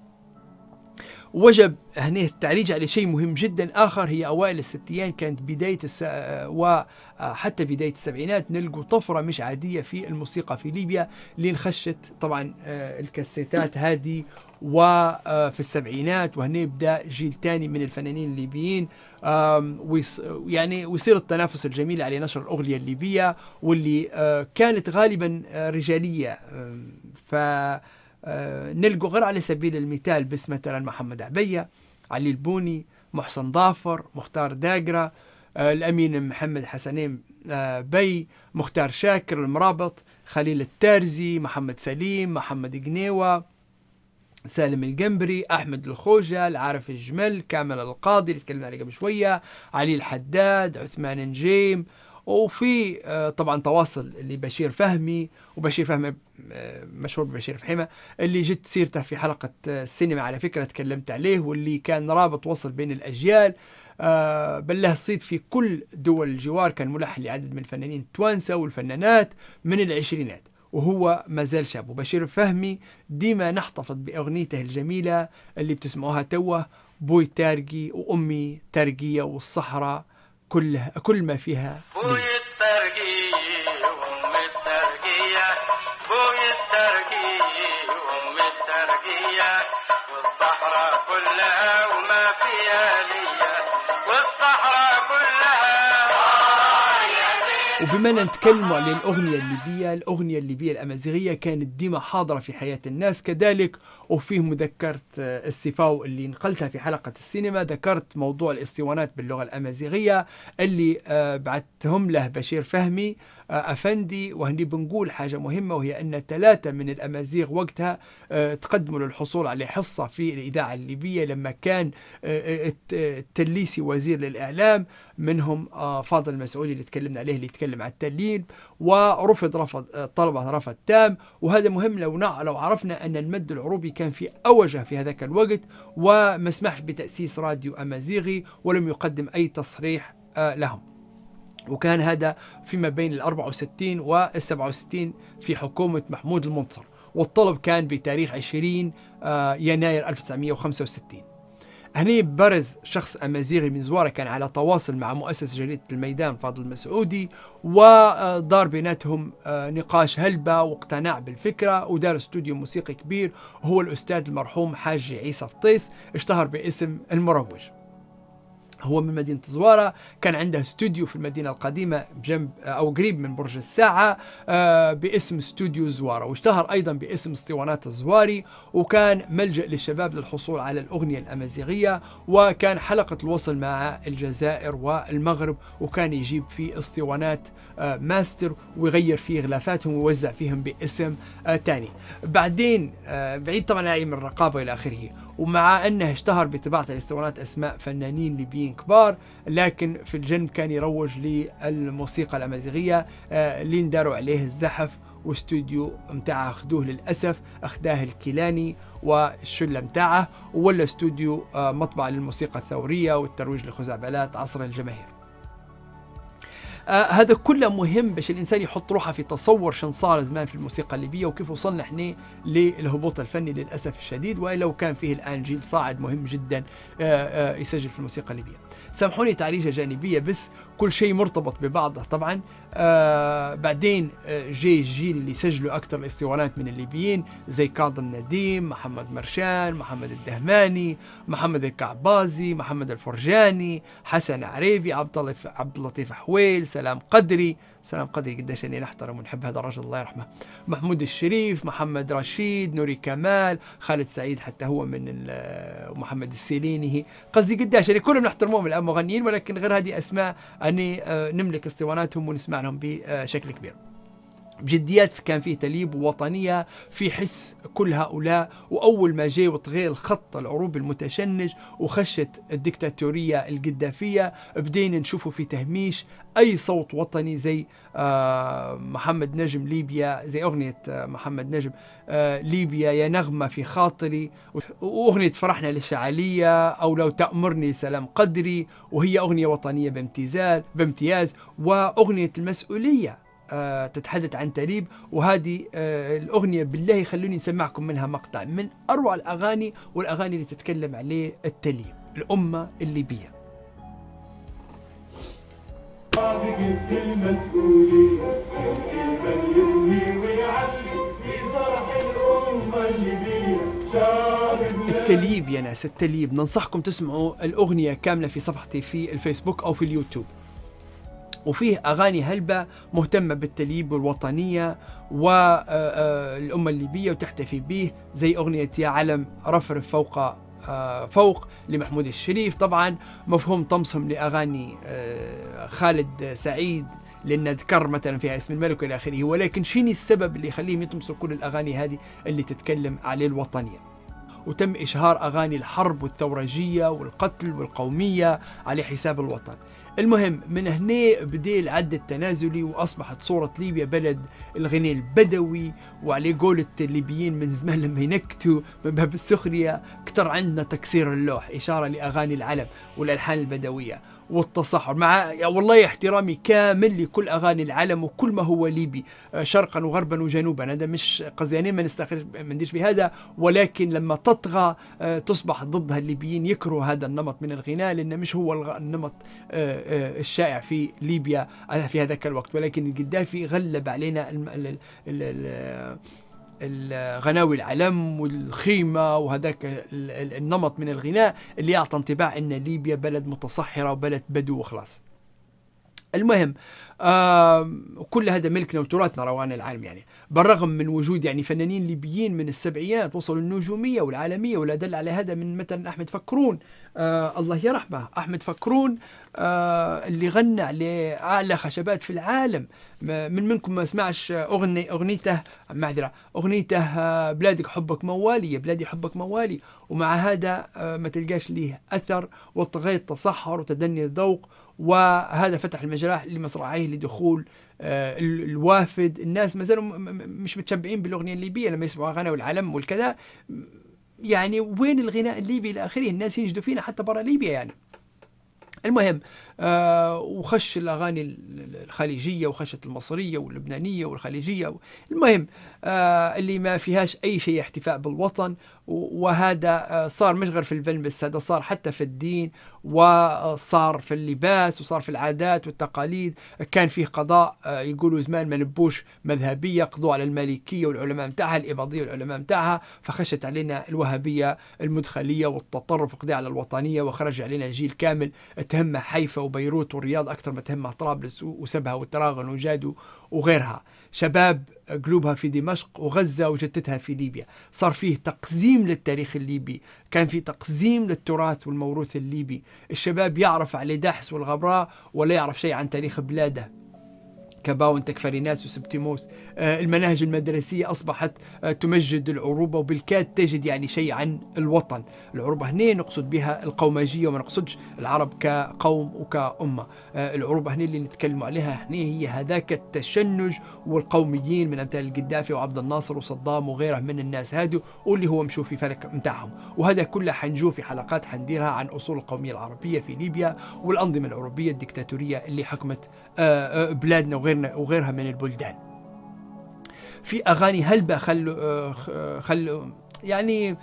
وجب هنا التعريج على شيء مهم جدا آخر، هي أوائل الستينات كانت بداية وحتى بداية السبعينات نلقوا طفرة مش عادية في الموسيقى في ليبيا، اللي انخشت طبعا الكاسيتات هذه وفي السبعينات، وهنا يبدأ جيل ثاني من الفنانين الليبيين، يعني ويصير التنافس الجميل على نشر الأغنية الليبية، واللي كانت غالبا رجالية. نلقوا غير على سبيل المثال بس مثلا محمد عبية، علي البوني، محسن ظافر، مختار داقرة، الأمين محمد حسنين بي، مختار شاكر المرابط، خليل التارزي، محمد سليم، محمد قنيوة، سالم القنبري، أحمد الخوجة، العارف الجمل، كامل القاضي اللي تكلمنا عليه قبل شوية، علي الحداد، عثمان نجيم. وفي طبعا تواصل لبشير فهمي، وبشير فهمي مشهور ببشير فحيمة اللي جت سيرته في حلقة السينما على فكرة تكلمت عليه، واللي كان رابط وصل بين الأجيال. بله الصيت في كل دول الجوار، كان ملحن لعدد من الفنانين التوانسة والفنانات من العشرينات، وهو ما زال شاب. وبشير فهمي ديما نحتفظ بأغنيته الجميلة اللي بتسمعوها توه، بوي تارقي وأمي تارقية والصحراء كلها كل ما فيها بوي الترقي وأم الترقية، بوي الترقي وأم الترقية، والصحراء كلها وما فيها ليا، والصحراء كلها. وبما نتكلم عن الأغنية الليبية، الأغنية الليبية الأمازيغية كانت ديما حاضرة في حياة الناس كذلك. وفيه مذكرة السفاو اللي نقلتها في حلقة السينما، ذكرت موضوع الاسطوانات باللغة الأمازيغية اللي بعتهم له بشير فهمي أفندي. وهني بنقول حاجة مهمة، وهي أن 3 من الأمازيغ وقتها تقدموا للحصول على حصة في الإذاعة الليبية لما كان التليسي وزير للإعلام، منهم فاضل المسعودي اللي تكلمنا عليه اللي يتكلم عن التليل، رفض طلبه رفض تام. وهذا مهم لو عرفنا أن المد العروبي كان في أوجه في هذاك الوقت، وما سمحش بتأسيس راديو أمازيغي، ولم يقدم أي تصريح لهم. وكان هذا فيما بين 64 و 67 في حكومة محمود المنتصر، والطلب كان بتاريخ 20 يناير 1965. هني برز شخص أمازيغي من زوارة كان على تواصل مع مؤسس جريدة الميدان فاضل المسعودي، ودار بيناتهم نقاش هلبة واقتناع بالفكرة، ودار استوديو موسيقي كبير، وهو الأستاذ المرحوم حاج عيسى فطيس، اشتهر باسم المروج. هو من مدينة زوارة، كان عنده استوديو في المدينة القديمة بجنب أو قريب من برج الساعة باسم استوديو زوارة، واشتهر أيضا باسم اسطوانات الزواري، وكان ملجأ للشباب للحصول على الأغنية الأمازيغية، وكان حلقة الوصل مع الجزائر والمغرب، وكان يجيب فيه اسطوانات ماستر ويغير فيه غلافاتهم ويوزع فيهم باسم تاني. بعدين بعيد طبعا عن الرقابة إلى آخره، ومع أنه اشتهر بطباعة الاسطوانات أسماء فنانين ليبيين كبار، لكن في الجنب كان يروج للموسيقى الأمازيغية اللي نداروا عليه الزحف، واستوديو متاعه أخذوه للأسف، أخذاه الكيلاني والشلة متاعه، ولا استوديو مطبع للموسيقى الثورية والترويج لخزعبلات عصر الجماهير. هذا كله مهم باش الانسان يحط روحه في تصور شن صار زمان في الموسيقى الليبيه وكيف وصلنا احنا للهبوط الفني للاسف الشديد، والا وكان فيه الان جيل صاعد مهم جدا يسجل في الموسيقى الليبيه. سامحوني تعريجه جانبيه بس كل شيء مرتبط ببعضه طبعا. بعدين جاي الجيل اللي سجلوا اكثر الاسطوانات من الليبيين زي كاظم نديم، محمد مرشان، محمد الدهماني، محمد الكعبازي، محمد الفرجاني، حسن عريبي، عبد اللطيف حويل، سلام قدري قديش اني نحترم ونحب هذا الرجل الله يرحمه، محمود الشريف، محمد رشيد، نوري كمال، خالد سعيد حتى هو من محمد السيليني، قصدي قداش يعني كلهم نحترمهم الان مغنيين، ولكن غير هذه اسماء اني نملك اسطواناتهم ونسمع لهم بشكل كبير. بجديات كان فيه تليب ووطنية في حس كل هؤلاء. وأول ما جاء وطغى الخط العروبي المتشنج وخشت الدكتاتورية القذافية بدينا نشوفه في تهميش أي صوت وطني زي محمد نجم ليبيا، زي أغنية محمد نجم ليبيا يا نغمة في خاطري، وأغنية فرحنا للشعالية، أو لو تأمرني سلام قدري، وهي أغنية وطنية بامتياز، وأغنية المسؤولية تتحدث عن تليب. وهذه الأغنية بالله خلوني نسمعكم منها مقطع من أروع الأغاني والأغاني اللي تتكلم عليه التليب، الأمة الليبية. التليب يا ناس، التليب ننصحكم تسمعوا الأغنية كاملة في صفحتي في الفيسبوك أو في اليوتيوب، وفيه أغاني هلبة مهتمة بالتليب والوطنية والأمة الليبية وتحتفي به، زي أغنية يا علم رفرف فوق لمحمود الشريف، طبعا مفهوم طمسهم لأغاني خالد سعيد لأن ذكر مثلا فيها اسم الملك إلى آخره. ولكن شيني السبب اللي يخليهم يطمسوا كل الأغاني هذه اللي تتكلم على الوطنية؟ وتم إشهار أغاني الحرب والثورجية والقتل والقومية على حساب الوطن. المهم من هنا بدأ العد التنازلي، وأصبحت صورة ليبيا بلد الغناء البدوي، وعلى قولة الليبيين من زمان لما ينكتوا من باب السخرية كتر عندنا تكسير اللوح، إشارة لأغاني العلم والألحان البدوية والتصحر، مع والله احترامي كامل لكل أغاني العلم وكل ما هو ليبي شرقا وغربا وجنوبا. هذا مش قصدي ما نديش بهذا، ولكن لما تطغى تصبح ضدها الليبيين يكرهوا هذا النمط من الغناء، لأنه مش هو النمط الشائع في ليبيا في هذاك الوقت. ولكن القذافي غلب علينا الغناوي العلم والخيمة وهذاك النمط من الغناء اللي يعطي انطباع ان ليبيا بلد متصحرة وبلد بدو وخلاص. المهم كل هذا ملكنا وتراثنا روان العالم يعني، بالرغم من وجود يعني فنانين ليبيين من السبعينات وصلوا النجومية والعالمية، ولا دل على هذا من مثلا أحمد فكرون الله يرحمه، أحمد فكرون اللي غنى على أعلى خشبات في العالم. من منكم ما سمعش أغنيته بلادك حبك موالي، يا بلادي حبك موالي، ومع هذا ما تلقاش ليه أثر، وطغية تصحر وتدني الذوق. وهذا فتح المجال لمصراعيه لدخول الوافد. الناس ما زالوا مش متشبعين بالأغنية الليبية لما يسمعوا أغاني والعلم والكذا، يعني وين الغناء الليبي إلى آخره؟ الناس ينجدوا فينا حتى برا ليبيا يعني. المهم وخش الأغاني الخليجية وخشت المصرية واللبنانية والخليجية، المهم اللي ما فيهاش أي شيء احتفاء بالوطن. وهذا صار مش غير في الفن بس، هذا صار حتى في الدين، وصار في اللباس، وصار في العادات والتقاليد. كان فيه قضاء يقولوا زمان ما نبوش مذهبية، قضوا على المالكية والعلماء متاعها، الإباضية والعلماء متاعها، فخشت علينا الوهابية المدخلية والتطرف، قضى على الوطنية وخرج علينا جيل كامل تهمه حيفا وبيروت والرياض أكثر ما تهمه طرابلس وسبها والتراغن وجادو وغيرها. شباب قلوبها في دمشق وغزة وجدتها في ليبيا. صار فيه تقزيم للتاريخ الليبي، كان فيه تقزيم للتراث والموروث الليبي. الشباب يعرف علي داحس والغبراء ولا يعرف شيء عن تاريخ بلاده. كباون تكفريناس وسبتيموس. المناهج المدرسية أصبحت تمجد العروبة، وبالكاد تجد يعني شيء عن الوطن. العروبة هنا نقصد بها القومجية، وما نقصدش العرب كقوم وكأمة. العروبة هنا اللي نتكلم عليها هنا هي هذاك التشنج والقوميين من أمثال القذافي وعبد الناصر وصدام وغيره من الناس هادو، واللي هو مشوا في فرق متاعهم. وهذا كله حنجو في حلقات حنديرها عن أصول القومية العربية في ليبيا والأنظمة الأوروبية الدكتاتورية اللي حكمت بلادنا وغيرها من البلدان. في أغاني هلبة خلوا يعني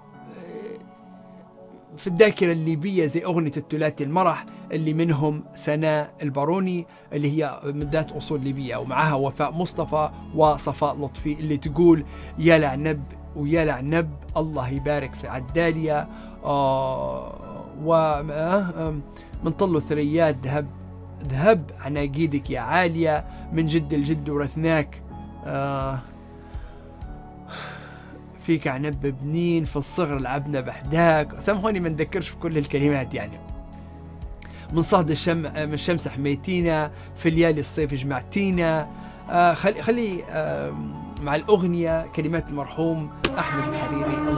في الذاكرة الليبية، زي أغنية الثلاثي المرح اللي منهم سناء الباروني اللي هي من ذات أصول ليبية، ومعها وفاء مصطفى وصفاء لطفي اللي تقول: يا لعنب ويا لعنب الله يبارك في عدالية، من طلوا ثريات ذهب عناقيدك يا عالية، من جد الجد ورثناك، فيك عنب بنين، في الصغر لعبنا بحداك. سامحوني ما نذكرش في كل الكلمات يعني. من صهد الشمس حميتينا، في ليالي الصيف جمعتينا. خلي مع الأغنية كلمات المرحوم أحمد الحريري الله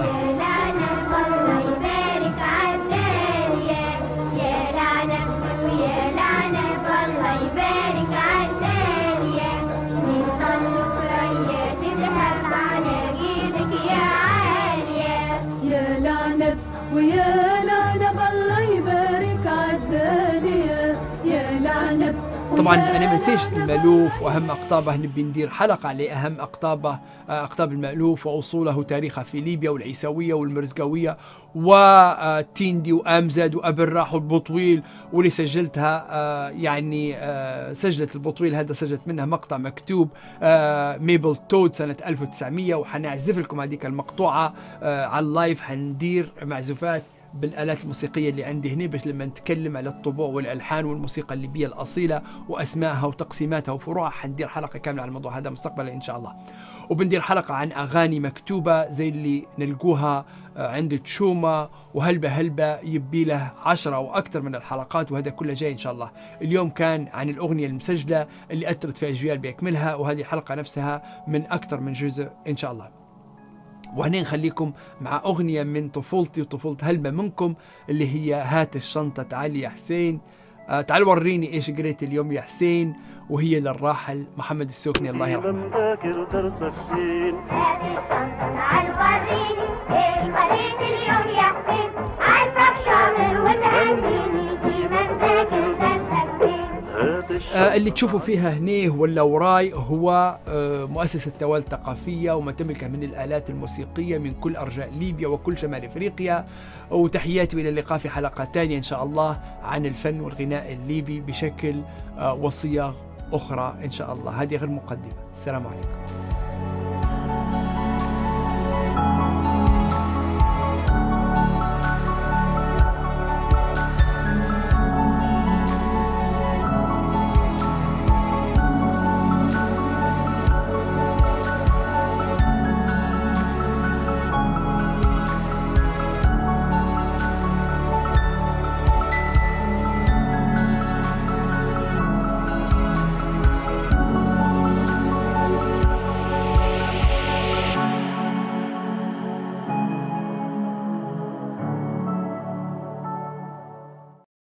يبارك عالدالية، يا لعنب ويا لعنب الله يبارك عالدالية، من طل ثريا تذهب على ايدك يا عالية، يا لعنب ويا لعنب الله يبارك عالدالية، يا لعنب. طبعا انا ما نسيش المألوف واهم اقطابه، نبي ندير حلقه على اهم اقطاب المألوف واصوله وتاريخها في ليبيا والعيسويه والمرزقويه وتيندي وامزد وابو الراح والبطويل، واللي سجلتها يعني سجلت البطويل هذا سجلت منها مقطع مكتوب ميبل تود سنه 1900، وحنعزف لكم هذيك المقطوعه على اللايف. حندير معزوفات بالآلات الموسيقية اللي عندي هنا باش لما نتكلم على الطبوع والألحان والموسيقى الليبية الأصيلة وأسمائها وتقسيماتها وفروعها، حندير حلقة كاملة على الموضوع هذا مستقبلا إن شاء الله. وبندير حلقة عن أغاني مكتوبة زي اللي نلقوها عند تشومة وهلبة يبي له 10 أو أكثر من الحلقات، وهذا كله جاي إن شاء الله. اليوم كان عن الأغنية المسجلة اللي أثرت في أجيال بيكملها، وهذه الحلقة نفسها من أكثر من جزء إن شاء الله. وهنا نخليكم مع أغنية من طفولتي وطفولة هلبة منكم اللي هي هات الشنطة تعالي يا حسين، تعال وريني إيش قريت اليوم يا حسين، وهي للراحل محمد السوكني الله يرحمه. هات الشنطة تعال وريني إيش قريت اليوم يا حسين، عارفك شاطر وتهنيني ديما ذاكر درسك زين. اللي تشوفوا فيها هنا ولا وراي هو مؤسسة توال الثقافية وما تملكه من الآلات الموسيقية من كل أرجاء ليبيا وكل شمال إفريقيا. وتحياتي إلى اللقاء في حلقة ثانية إن شاء الله عن الفن والغناء الليبي بشكل وصيغ أخرى إن شاء الله. هذه غير مقدمة. السلام عليكم.